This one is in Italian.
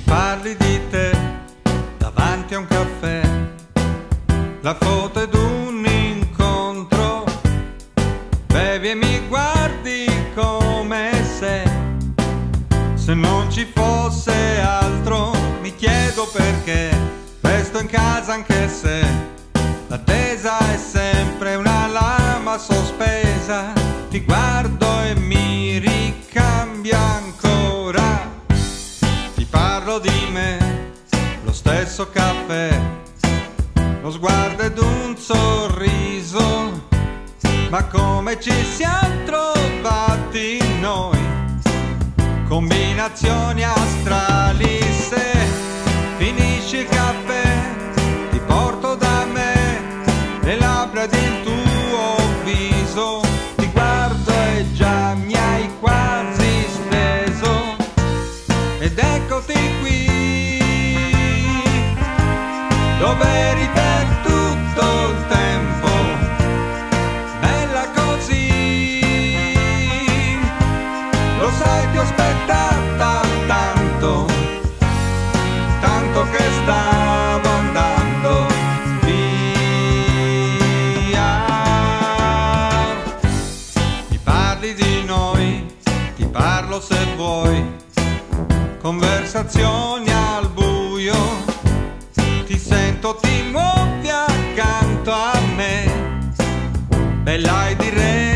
parli di te davanti a un caffè, la foto ed un incontro, bevi e mi guardi come se non ci fosse altro. Mi chiedo perché resto in casa anche se l'attesa è sempre una lama sospesa. Ti guardo e mi ricambia ancora. Ti parlo di me, lo stesso caffè, lo sguardo ed un sorriso. Ma come ci siamo trovati noi? Combinazioni astrali. Se finisci il caffè ti porto da me, le labbra ed il tuo viso. Ti guardo e già mi hai quasi speso. Ed eccoti qui, dove eri per tutto il tempo, bella così. Lo sai, ti ho aspettata tanto, tanto che stavo andando via. Mi parli di noi, ti parlo se vuoi, conversazioni al buio. Ti sento, ti muovi accanto a me, bella e direi